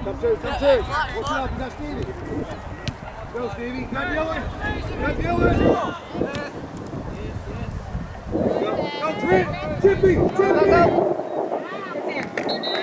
Come two. Watch out, you got Stevie. Go, Stevie. Got Dylan. Go, Trent. Chippy.